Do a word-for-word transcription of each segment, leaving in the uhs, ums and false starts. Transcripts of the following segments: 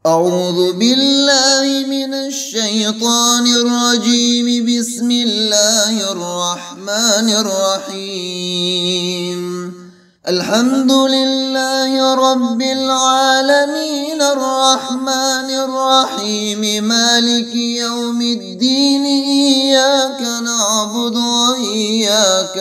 أعوذ بالله من الشيطان الرجيم. بسم الله الرحمن الرحيم. الحمد لله رب العالمين الرحمن الرحيم مالك يوم الدين. إياك نعبد وإياك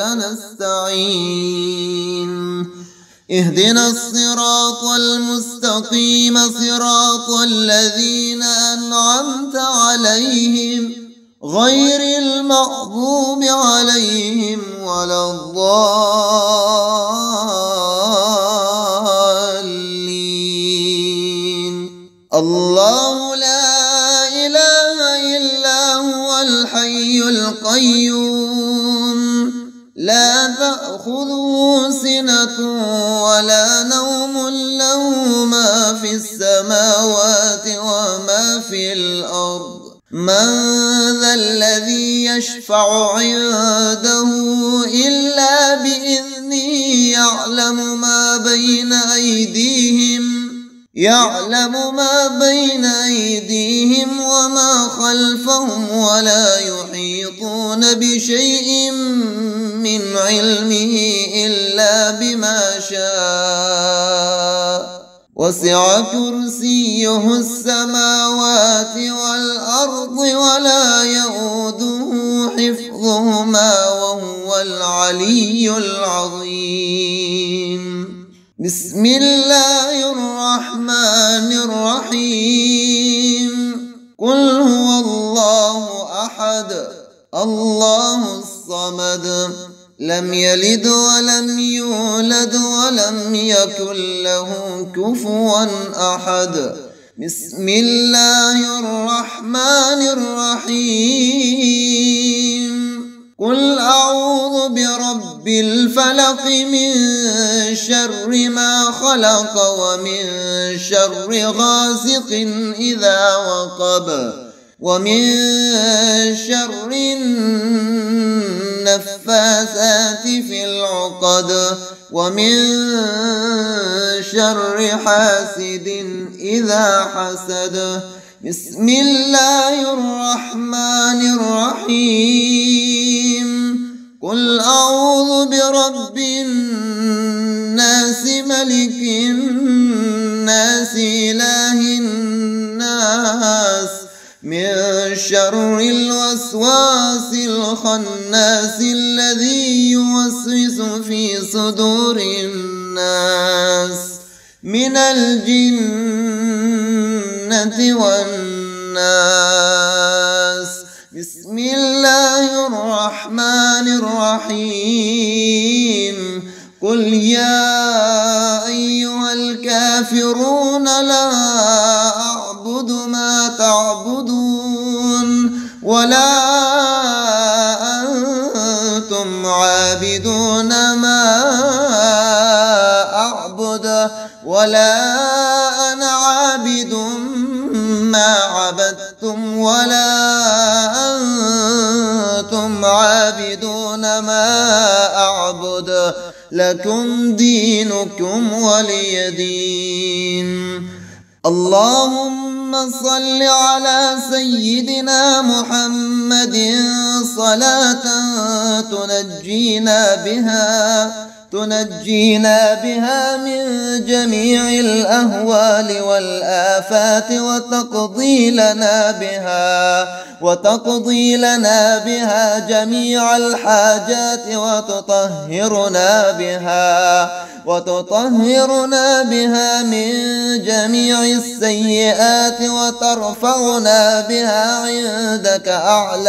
نستعين. اهدنا الصراط المستقيم صراط الذين أنعمت عليهم غير المغضوب عليهم ولا الضالين. الله لا إله إلا هو الحي القيوم لا تأخذه سنة ولا نوم له ما في السماوات وما في الأرض. من ذا الذي يشفع عنده إلا بإذنه. يعلم ما بين أيديهم يعلم ما بين أيديهم وما خلفهم ولا يحيطون بشيء من علمه إلا بما شاء. وسع كرسيه السماوات والأرض ولا يؤوده حفظهما وهو العلي العظيم. بسم الله الرحمن الرحيم. قل هو الله أحد الله الصمد لم يلد ولم يولد ولم يكن له كفوا أحد. بسم الله الرحمن الرحيم. قل أعوذ برب الفلق من شر ما خلق ومن شر غاسق إذا وقب ومن شر النفاثات في العقد ومن شر حاسد إذا حسد. بسم الله الرحمن الرحيم. قل أعوذ برب الناس ملك الناس إله الناس من شر الوسواس الخناس الذي يوسوس في صدور الناس من الجنة والناس. بسم الله الرحمن الرحيم. قل يا أيها الكافرون لا أعبد ما تعبدون ولا أنتم عابدون ما أعبد ولا أنا عابد ما عبدتم ولا أنتم عابدون ما أعبد لكم دينكم ولي دين. اللهم صل على سيدنا محمد صلاة تنجينا بها تنجينا بها من جميع الأهوال والآفات وتقضي لنا بها وتقضي لنا بها جميع الحاجات وتطهرنا بها وتطهرنا بها من جميع السيئات وترفعنا بها عندك أعلى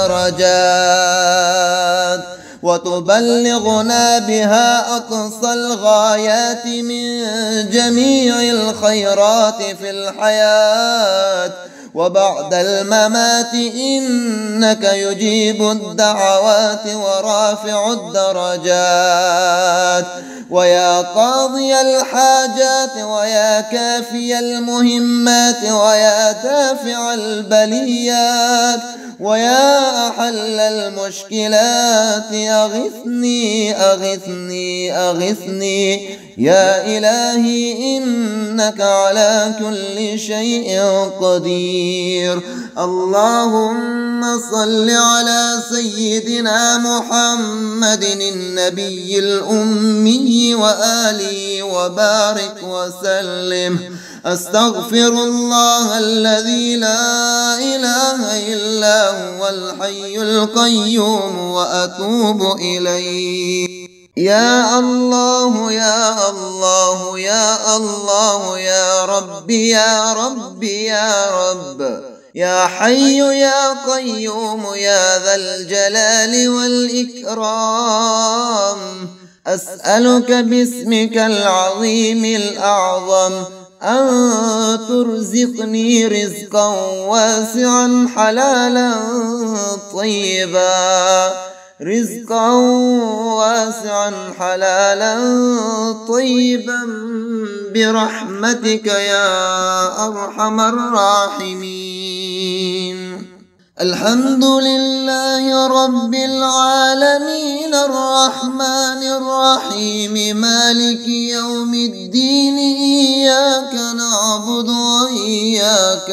الدرجات وتبلغنا بها أقصى الغايات من جميع الخيرات في الحياة وبعد الممات. إنك يجيب الدعوات ورافع الدرجات ويا قاضي الحاجات ويا كافي المهمات ويا دافع البليات ويا أحل المشكلات أغثني أغثني أغثني يا إلهي إنك على كل شيء قدير. اللهم صل على سيدنا محمد النبي الأمي وآله وبارك وسلم. أستغفر الله الذي لا إله إلا هو الحي القيوم وأتوب إليه. يا الله يا الله يا الله يا ربي يا ربي يا رب يا حي يا قيوم يا ذا الجلال والإكرام. أسألك باسمك العظيم الأعظم أن ترزقني رزقا واسعا حلالا طيبا رزقا واسعا حلالا طيبا برحمتك يا أرحم الراحمين. الحمد لله رب العالمين الرحمن الرحيم مالك يوم الدين إياك نعبد وإياك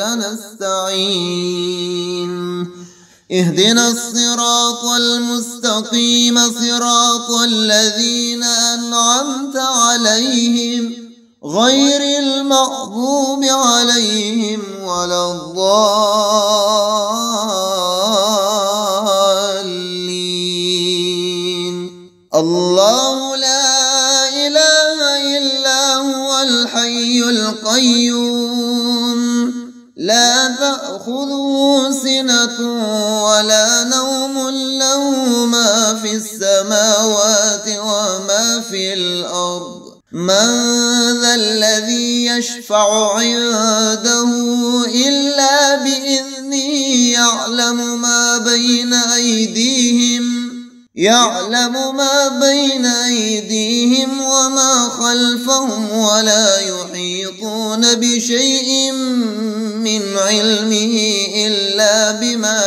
نستعين. اهدنا الصراط المستقيم صراط الذين أنعمت عليهم غير المغضوب عليهم ولا الضالين. الله لا إله إلا هو الحي القيوم لا تأخذه سنة ولا نوم له ما في السماوات وما في الأرض. من ذا الذي يشفع عنده إلا بإذنه يعلم ما بين أيديهم يعلم ما بين أيديهم وما خلفهم ولا يحيطون بشيء من علمه إلا بما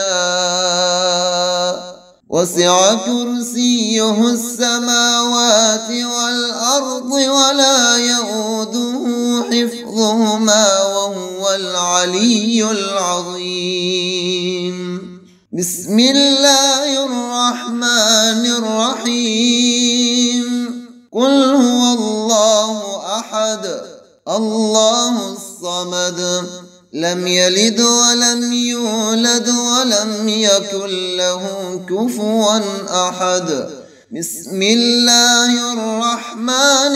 شاء. وسع كرسيه السماوات والأرض ولا يؤوده حفظهما وهو العلي العظيم. بسم الله الرحمن الرحيم. قل هو الله أحد الله الصمد لم يلد ولم يولد ولم يكن له كفوا أحد. بسم الله الرحمن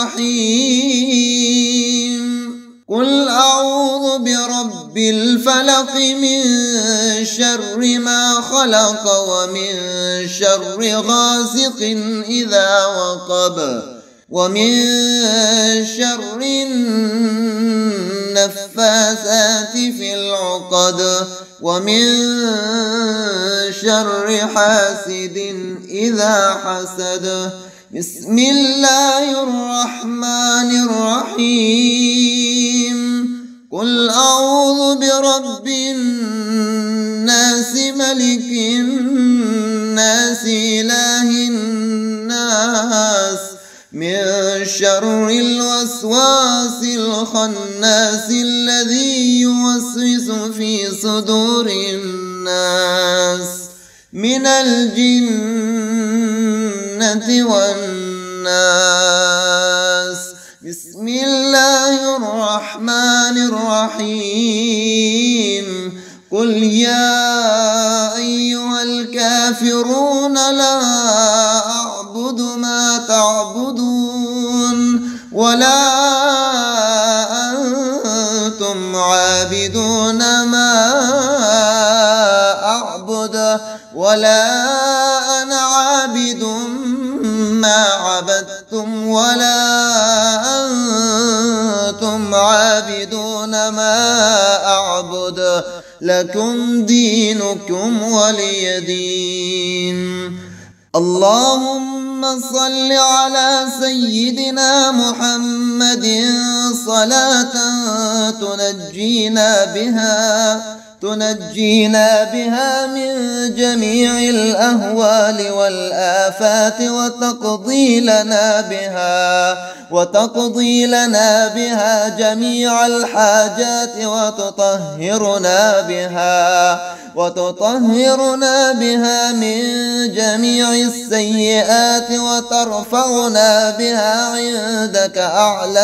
الرحيم. قل أعوذ برب الفلق من شر ما خلق ومن شر غاسق إذا وقب ومن شر النفاثات في العقد ومن شر حاسد إذا حسد. بسم الله الرحمن الرحيم. قل أعوذ برب الناس ملك الناس إله الناس من شر الوسواس الخناس الذي يوسوس في صدور الناس من الجنة والناس. بسم الله الرحمن الرحيم. قل يا أيها الكافرون لا أعبد ما تعبدون ولا أنتم عابدون ما أعبد ولا أنا عابد ما عبدتم ولا أنتم عابدون ما أعبد لكم دينكم ولي دين. اللهم صل على سيدنا محمد صلاة تنجينا بها تنجينا بها من جميع الأهوال والآفات وتقضي لنا بها وتقضي لنا بها جميع الحاجات وتطهرنا بها وتطهرنا بها من جميع السيئات وترفعنا بها عندك أعلى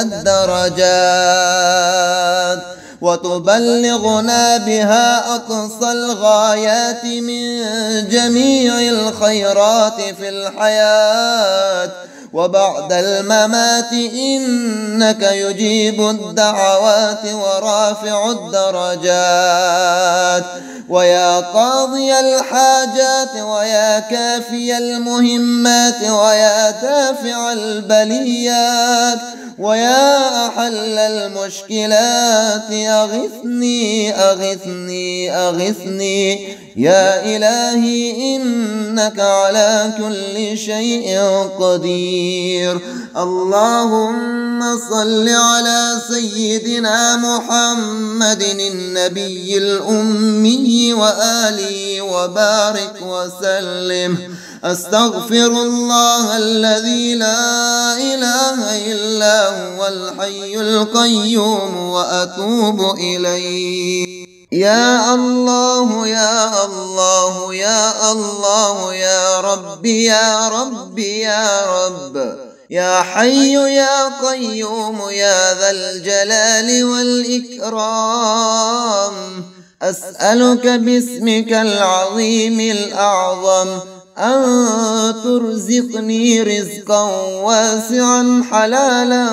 الدرجات وتبلغنا بها أقصى الغايات من جميع الخيرات في الحياة وبعد الممات، إنك يجيب الدعوات ورافع الدرجات ويا قاضي الحاجات ويا كافي المهمات ويا دافع البليات ويا أحل المشكلات أغثني أغثني أغثني يا إلهي إنك على كل شيء قدير. اللهم صل على سيدنا محمد النبي الأمي وآله وبارك وسلم. أستغفر الله الذي لا إله إلا هو الحي القيوم وأتوب إليه. يا الله يا الله يا الله يا ربي يا ربي يا رب يا حي يا قيوم يا ذا الجلال والإكرام، أسألك باسمك العظيم الأعظم أن ترزقني رزقا واسعا حلالا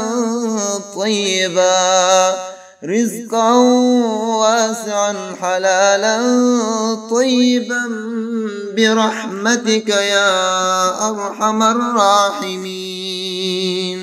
طيبا رزقا واسعا حلالا طيبا برحمتك يا أرحم الراحمين.